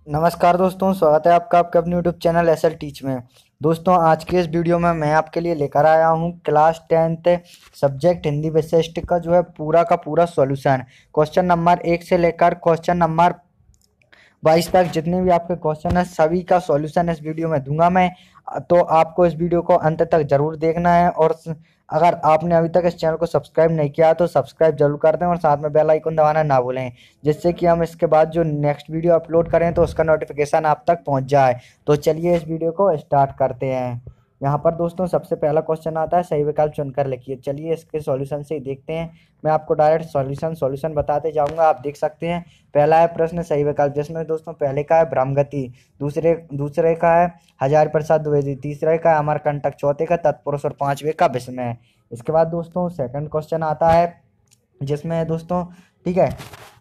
नमस्कार दोस्तों, स्वागत है आपका आपके अपने यूट्यूब चैनल एसएल टीच में। दोस्तों, आज के इस वीडियो में मैं आपके लिए लेकर आया हूं क्लास 10th सब्जेक्ट हिंदी विशिष्ट का जो है पूरा का पूरा सॉल्यूशन। क्वेश्चन नंबर 1 से लेकर क्वेश्चन नंबर 22 तक जितने भी आपके क्वेश्चन है सभी का सॉल्यूशन इस वीडियो में दूंगा मैं। तो आपको इस वीडियो को अंत तक जरूर देखना है और अगर आपने अभी तक इस चैनल को सब्सक्राइब नहीं किया तो सब्सक्राइब जरूर कर दें और साथ में बेल आइकन दबाना ना भूलें, जिससे कि हम इसके बाद जो नेक्स्ट वीडियो अपलोड करें तो उसका नोटिफिकेशन आप तक पहुंच जाए। तो चलिए इस वीडियो को स्टार्ट करते हैं। यहाँ पर दोस्तों सबसे पहला क्वेश्चन आता है, सही विकल्प चुनकर लिखिए। चलिए इसके सॉल्यूशन से ही देखते हैं। मैं आपको डायरेक्ट सॉल्यूशन बताते जाऊंगा, आप देख सकते हैं। पहला है प्रश्न सही विकल्प, जिसमें दोस्तों पहले का है ब्रह्मगति, दूसरे दूसरे का है हजारी प्रसाद द्विवेदी, तीसरे का है अमरकंटक, चौथे का तत्पुरुष और पांचवे का विस्मय। इसके बाद दोस्तों सेकंड क्वेश्चन आता है जिसमें दोस्तों ठीक है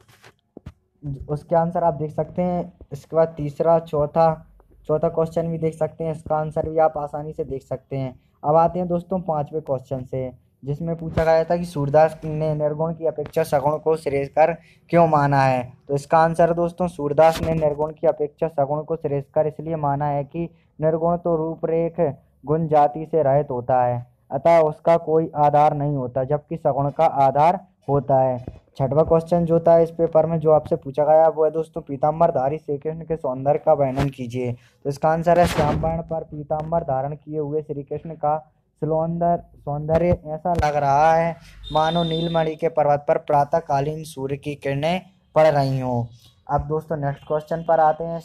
उसके आंसर आप देख सकते हैं। इसके बाद तीसरा चौथा चौथा क्वेश्चन भी देख सकते हैं, इसका आंसर भी आप आसानी से देख सकते हैं। अब आते हैं दोस्तों पांचवें क्वेश्चन से, जिसमें पूछा गया था कि सूरदास ने निर्गुण की अपेक्षा सगुण को श्रेयस्कर क्यों माना है। तो इसका आंसर दोस्तों, सूरदास ने निर्गुण की अपेक्षा सगुण को श्रेयस्कर इसलिए माना है कि निर्गुण तो रूपरेख गुण जाति से रहित होता है, अतः उसका कोई आधार नहीं होता, जबकि सगुण का आधार होता है। छठवां क्वेश्चन जो था इस पेपर में जो आपसे पूछा गया वो है दोस्तों, पीताम्बरधारी श्री कृष्ण के सौंदर्य का वर्णन कीजिए। तो इसका आंसर है, श्याम वर्ण पर पीताम्बर धारण किए हुए श्री कृष्ण का सौंदर्य ऐसा लग रहा है मानो नीलमणि के पर्वत पर प्रातःकालीन सूर्य की किरणें पड़ रही हों। अब दोस्तों नेक्स्ट क्वेश्चन पर आते हैं,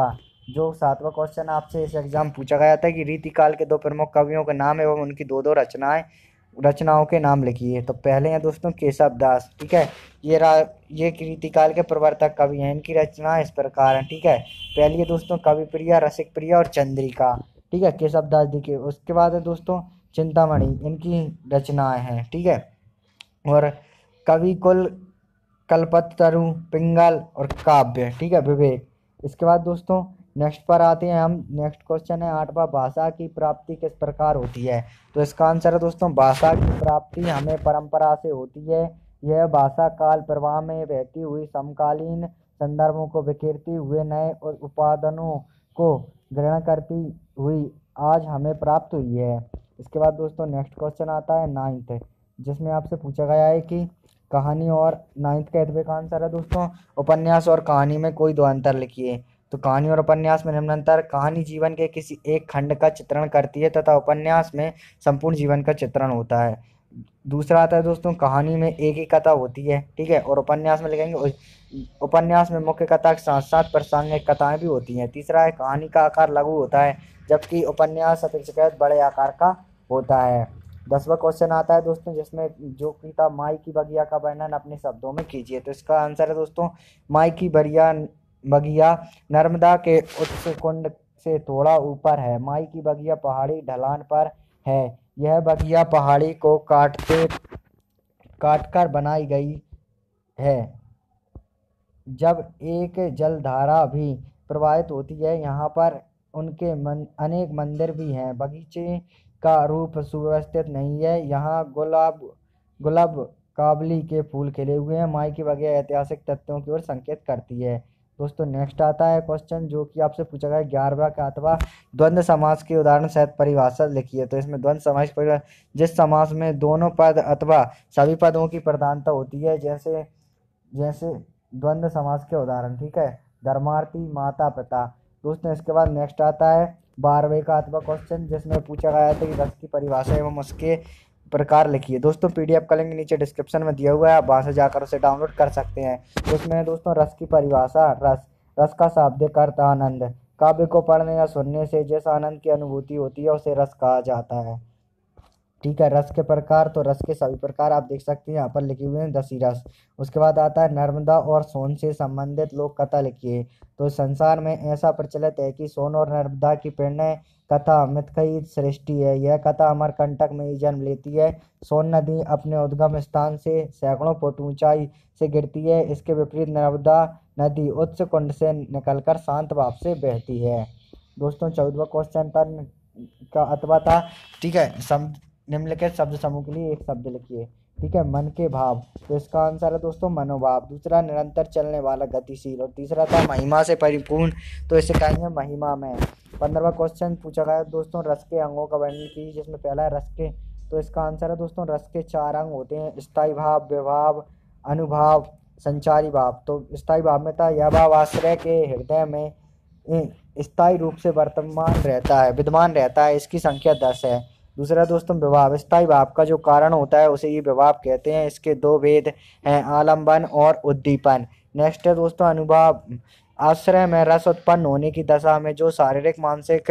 सातवां क्वेश्चन आपसे इस एग्जाम पूछा गया था कि रीतिकाल के दो प्रमुख कवियों के नाम एवं उनकी दो दो रचनाओं के नाम लिखिए। तो पहले हैं दोस्तों केशव दास, ठीक है। ये रीतिकाल के प्रवर्तक कवि हैं, इनकी रचना इस प्रकार है, ठीक है। पहली है दोस्तों कवि प्रिया, रसिक प्रिया और चंद्रिका, ठीक है, केशव दास जी के। उसके बाद है दोस्तों चिंतामणि, इनकी रचनाएं हैं, ठीक है। और कवि कुल, कल्पतरु, पिंगल और काव्य, ठीक है, विवेक। इसके बाद दोस्तों नेक्स्ट पर आते हैं हम। नेक्स्ट क्वेश्चन है आठवां, भाषा की प्राप्ति किस प्रकार होती है। तो इसका आंसर है दोस्तों, भाषा की प्राप्ति हमें परंपरा से होती है। यह भाषा काल प्रवाह में बहती हुई समकालीन संदर्भों को बिखेरती हुए नए उपादानों को ग्रहण करती हुई आज हमें प्राप्त हुई है। इसके बाद दोस्तों नेक्स्ट क्वेश्चन आता है नाइन्थ, जिसमें आपसे पूछा गया है कि कहानी और नाइन्थ का का आंसर है दोस्तों, उपन्यास और कहानी में कोई दो अंतर लिखिए। तो कहानी और उपन्यास में निम्न अंतर, कहानी जीवन के किसी एक खंड का चित्रण करती है तथा उपन्यास में संपूर्ण जीवन का चित्रण होता है। दूसरा आता है दोस्तों, कहानी में एक ही कथा होती है, ठीक है, और उपन्यास में लिखेंगे उपन्यास में मुख्य कथा के साथ साथ प्रासंगिक कथाएं भी होती हैं। तीसरा है, कहानी का आकार लघु होता है जबकि उपन्यास अपेक्षाकृत बड़े आकार का होता है। 10वां क्वेश्चन आता है दोस्तों, जिसमें जो की था माई की बगिया का वर्णन अपने शब्दों में कीजिए। तो इसका आंसर है दोस्तों, माई की बगिया नर्मदा के उत्स कुंड से थोड़ा ऊपर है। माई की बगिया पहाड़ी ढलान पर है। यह बगिया पहाड़ी को काटकर बनाई गई है। जब एक जलधारा भी प्रवाहित होती है, यहाँ पर उनके अनेक मंदिर भी हैं। बगीचे का रूप सुव्यवस्थित नहीं है, यहाँ गुलाब काबली के फूल खिले हुए हैं। माई की बगिया ऐतिहासिक तथ्यों की ओर संकेत करती है। दोस्तों नेक्स्ट आता है क्वेश्चन जो कि आपसे पूछा गया 11वां का, अथवा द्वंद्व समास के उदाहरण सहित परिभाषा लिखिए। तो इसमें द्वंद्व समास जिस समास में दोनों पद अथवा सभी पदों की प्रधानता होती है, जैसे जैसे द्वंद्व समास के उदाहरण, ठीक है, धर्मार्थी, माता पिता। दोस्तों इसके बाद नेक्स्ट आता है 12वें का अथवा क्वेश्चन, जिसमें पूछा गया था कि रस की परिभाषा एवं उसके प्रकार लिखिए। दोस्तों पीडीएफ का लिंक नीचे डिस्क्रिप्शन में दिया हुआ है, आप वहां से जाकर उसे डाउनलोड कर सकते हैं। तो उसमें दोस्तों रस की परिभाषा, रस का शाब्दिक अर्थ आनंद, काव्य को पढ़ने या सुनने से जिस आनंद की अनुभूति होती है उसे रस कहा जाता है, ठीक है। रस के प्रकार, तो रस के सभी प्रकार आप देख सकते हैं यहाँ पर लिखे हुए हैं, 10 ही रस। उसके बाद आता है नर्मदा और सोन से संबंधित लोक कथा लिखिए। तो संसार में ऐसा प्रचलित है कि सोन और नर्मदा की प्रेरणा कथा मिथकई सृष्टि है। यह कथा अमरकंटक में ही जन्म लेती है। सोन नदी अपने उद्गम स्थान से सैकड़ों फुट ऊंचाई से गिरती है। इसके विपरीत नर्मदा नदी उच्च कुंड से निकलकर शांत भाव से बहती है। दोस्तों 14वां क्वेश्चन का अथवा था, ठीक है, निम्नलिखित शब्द समूह के लिए एक शब्द लिखिए। ठीक है, मन के भाव, तो इसका आंसर है दोस्तों मनोभाव। दूसरा निरंतर चलने वाला, गतिशील। और तीसरा था महिमा से परिपूर्ण, तो इसे कहेंगे महिमा में। 15वां क्वेश्चन पूछा गया दोस्तों, रस के अंगों का वर्णन कीजिए, जिसमें पहला है रस के, तो इसका आंसर है दोस्तों रस के 4 अंग होते हैं, स्थायी भाव, विभाव, अनुभाव, संचारी भाव। तो स्थायी भाव में था यह भाव आश्रय के हृदय में स्थायी रूप से वर्तमान रहता है, विद्यमान रहता है, इसकी संख्या 10 है। दूसरा दोस्तों विभाव, स्थायी भाव का जो कारण होता है उसे ये विभाव कहते हैं, इसके 2 भेद हैं, आलंबन और उद्दीपन। नेक्स्ट है दोस्तों अनुभाव, आश्रय में रस उत्पन्न होने की दशा में जो शारीरिक मानसिक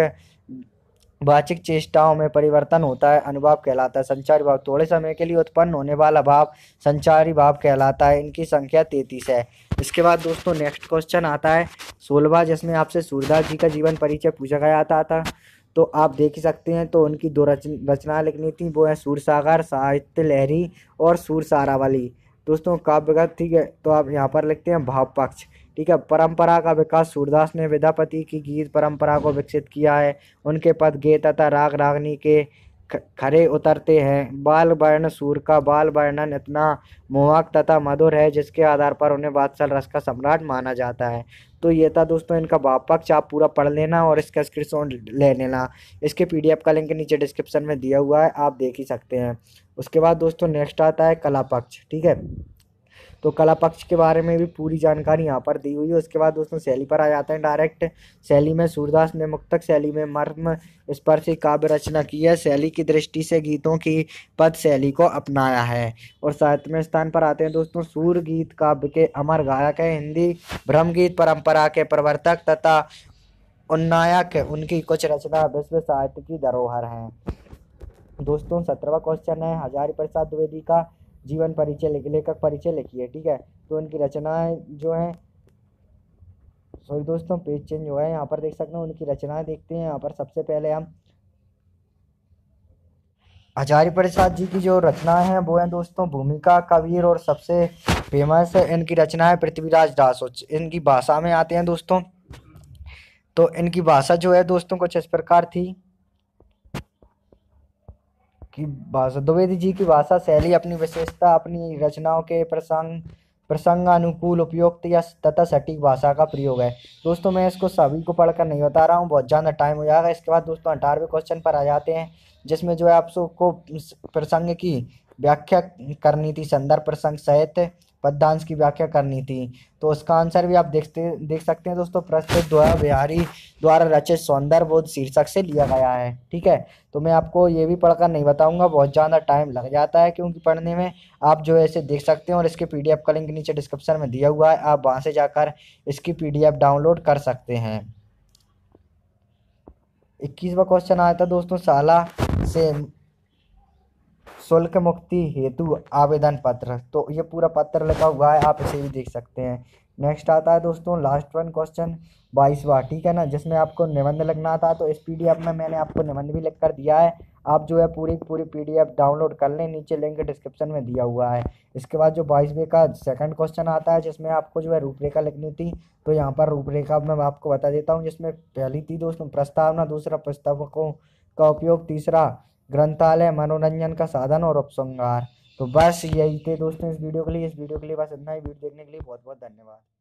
वाचिक चेष्टाओं में परिवर्तन होता है अनुभाव कहलाता है। संचारी भाव, थोड़े समय के लिए उत्पन्न होने वाला भाव संचारी भाव कहलाता है, इनकी संख्या 33 है। इसके बाद दोस्तों नेक्स्ट क्वेश्चन आता है 16वां, जिसमें आपसे सूरदास जी का जीवन परिचय पूछा गया था। तो आप देख ही सकते हैं, तो उनकी 2 रचना लिखनी थी, वो है सूरसागर, साहित्य लहरी और सूरसारावली। दोस्तों काव्यगत, ठीक है, तो आप यहाँ पर लिखते हैं भाव पक्ष। ठीक है, परंपरा का विकास, सूरदास ने विद्यापति की गीत परंपरा को विकसित किया है, उनके पद गे तथा राग रागनी के खरे उतरते हैं। बाल वर्ण सूर का बाल वर्णन इतना मोहक तथा मधुर है जिसके आधार पर उन्हें वात्सल रस का सम्राट माना जाता है। तो ये था दोस्तों इनका भाव पक्ष, आप पूरा पढ़ लेना और इसका स्क्रीनशॉट ले लेना। इसके पीडीएफ का लिंक नीचे डिस्क्रिप्शन में दिया हुआ है, आप देख ही सकते हैं। उसके बाद दोस्तों नेक्स्ट आता है कला पक्ष। ठीक है, तो कला पक्ष के बारे में भी पूरी जानकारी यहाँ पर दी हुई है। उसके बाद दोस्तों शैली पर आ जाते हैं डायरेक्ट। शैली में सूरदास ने मुक्तक शैली में मर्म स्पर्शी काव्य रचना की है, शैली की दृष्टि से गीतों की पद शैली को अपनाया है। और साहित्य में स्थान पर आते हैं दोस्तों, सूर गीत काव्य के अमर गायक है, हिंदी भ्रम गीत परंपरा के प्रवर्तक तथा उन्नायक, उनकी कुछ रचना विश्व साहित्य की धरोहर हैं। दोस्तों 17वां क्वेश्चन है हजारी प्रसाद द्विवेदी का जीवन परिचय लेखक परिचय लिखिए। ठीक है, तो उनकी रचनाएं जो हैं, सॉरी दोस्तों पेज चेंज हुआ है, यहाँ पर देख सकते हैं उनकी रचनाएं देखते हैं। यहाँ पर सबसे पहले हम हजारी प्रसाद जी की जो रचनाएं हैं वो हैं दोस्तों भूमिका, कबीर और सबसे फेमस है इनकी रचना है पृथ्वीराज दास। इनकी भाषा में आते हैं दोस्तों, तो इनकी भाषा जो है दोस्तों कुछ इस प्रकार थी की भाषा, द्विवेदी जी की भाषा शैली अपनी विशेषता, अपनी रचनाओं के प्रसंगानुकूल उपयुक्त या तथा सटीक भाषा का प्रयोग है। दोस्तों मैं इसको सभी को पढ़कर नहीं बता रहा हूँ, बहुत ज़्यादा टाइम हो जाएगा। इसके बाद दोस्तों 18वें क्वेश्चन पर आ जाते हैं, जिसमें जो है आपको प्रसंग की व्याख्या करनी थी, संदर्भ प्रसंग सहित पद्यांश की व्याख्या करनी थी। तो उसका आंसर भी आप देख सकते हैं दोस्तों, प्रस्तुत द्वारा बिहारी द्वारा रचित सौंदर्य बोध शीर्षक से लिया गया है। ठीक है, तो मैं आपको ये भी पढ़कर नहीं बताऊंगा, बहुत ज़्यादा टाइम लग जाता है क्योंकि पढ़ने में। आप जो है इसे देख सकते हैं और इसके पीडीएफ का लिंक नीचे डिस्क्रिप्शन में दिया हुआ है, आप वहाँ से जाकर इसकी पीडीएफ डाउनलोड कर सकते हैं। 21वां क्वेश्चन आया था दोस्तों, शाला से शुल्क मुक्ति हेतु आवेदन पत्र, तो ये पूरा पत्र लिखा हुआ है, आप इसे भी देख सकते हैं। नेक्स्ट आता है दोस्तों लास्ट वन क्वेश्चन 22वां, ठीक है ना, जिसमें आपको निबंध लिखना था। तो इस पीडीएफ में मैंने आपको निबंध भी लिख कर दिया है, आप जो है पूरी पीडीएफ डाउनलोड कर लें, नीचे लिंक डिस्क्रिप्शन में दिया हुआ है। इसके बाद जो 22वें का सेकंड क्वेश्चन आता है, जिसमें आपको जो है रूपरेखा लिखनी थी। तो यहाँ पर रूपरेखा मैं आपको बता देता हूँ, जिसमें पहली थी दोस्तों प्रस्तावना, दूसरा पुस्तकों का उपयोग, तीसरा ग्रंथालय, मनोरंजन का साधन और उपसंहार। तो बस यही थे दोस्तों इस वीडियो के लिए। बस इतना ही। वीडियो देखने के लिए बहुत बहुत धन्यवाद।